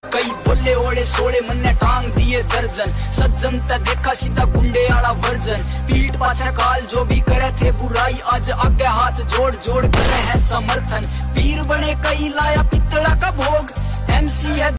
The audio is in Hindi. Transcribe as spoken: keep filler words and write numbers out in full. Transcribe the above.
कई बोले ओले सोले मन ने टांग दिए दर्जन, सज्जन ते देखा सीधा गुंडे आला वर्जन। पीठ पाछे काल जो भी करे थे बुराई, आज आगे हाथ जोड़ जोड़ करे है समर्थन। वीर बने कई लाया पित्तला का भोग, एमसी है